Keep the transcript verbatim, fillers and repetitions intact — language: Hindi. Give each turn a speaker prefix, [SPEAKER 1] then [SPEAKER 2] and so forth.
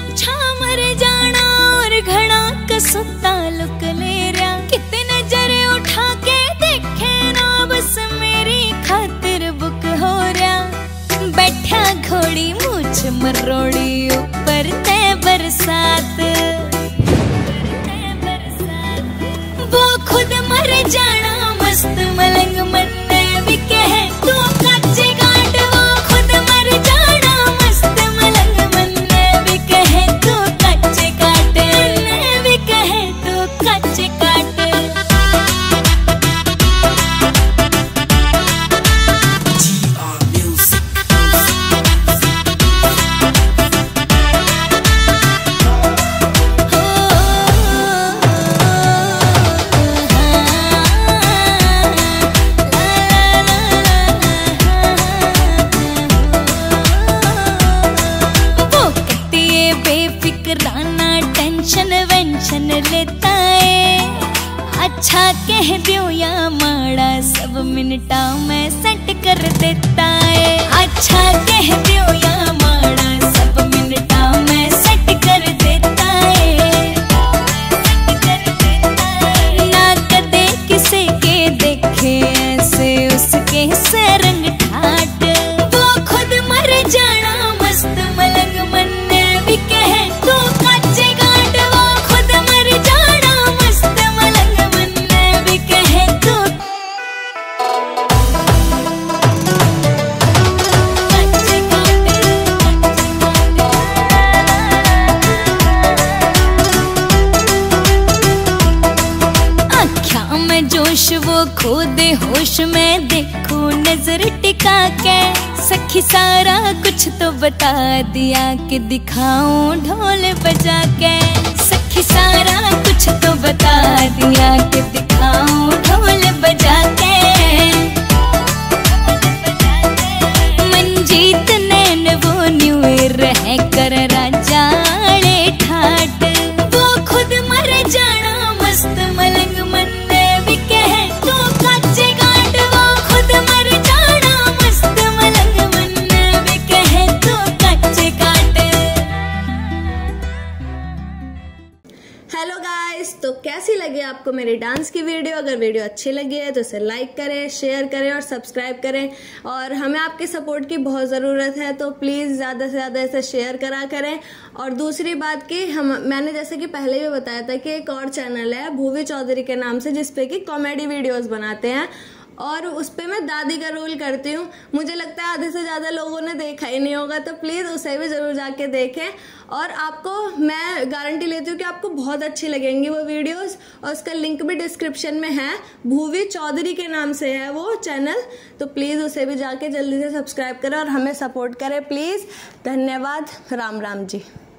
[SPEAKER 1] अच्छा मर जाना और घड़ा कसुता लुक ले रहा, कितने नजरे उठा के देखे ना बस मेरी खातिर बुक हो रहा। बैठा घोड़ी मूछ मरोड़ी ऊपर ते बरसात, वो खुद मर जाना मस्त मलंग मन भी कहे तू कच्चे काट, वो खुद मर जाना मस्त मलंग मन भी कहे तू कच्चे काट, भी कहे तू कच्चे काट। बेफिक्राना टेंशन वेंशन लेता है, अच्छा कह दो या माड़ा सब मिनटा में सेट कर देता है। अच्छा कह दो या माड़ा सब मिनटा में सेट कर देता है, ना कदे किसे के देखे ऐसे उसके से रंग ठाट, वो खुद मर जाना मस्त मलंग मन भी कहे तू कच्चे काट, वो खुद मर जाना मस्त मलंग मन भी कहे तू कच्चे काट। आँखों में जोश वो खो दे होश में देखो नजर टिका के, सखी सारा कुछ तो बता दिया कि दिखाऊं ढोल बजा के, सखी सारा कुछ तो बता दिया कि दिखाऊं ढोल बजा के। मंजीत नैन वो न्यू रह कर राजाड़े ठाट, वो खुद मर जाना मस्त मलंग मन भी कहे तू कच्चे काट, वो खुद मर जाना मस्त मलंग मन भी कहे तू कच्चे काट।
[SPEAKER 2] हेलो गाइस, तो कैसी लगी आपको मेरी डांस की वीडियो? अगर वीडियो अच्छी लगी है तो इसे लाइक करें, शेयर करें और सब्सक्राइब करें, और हमें आपके सपोर्ट की बहुत ज़रूरत है, तो प्लीज़ ज़्यादा से ज़्यादा इसे शेयर करा करें। और दूसरी बात कि हम मैंने जैसे कि पहले भी बताया था कि एक और चैनल है भूवी चौधरी के नाम से, जिसपे कि कॉमेडी वीडियोस बनाते हैं, और उस पर मैं दादी का रोल करती हूँ। मुझे लगता है आधे से ज़्यादा लोगों ने देखा ही नहीं होगा, तो प्लीज़ उसे भी ज़रूर जाके देखें, और आपको मैं गारंटी लेती हूँ कि आपको बहुत अच्छी लगेंगी वो वीडियोस। और उसका लिंक भी डिस्क्रिप्शन में है, भूवी चौधरी के नाम से है वो चैनल, तो प्लीज़ उसे भी जाके जल्दी से सब्सक्राइब करें और हमें सपोर्ट करें प्लीज़। धन्यवाद। राम राम जी।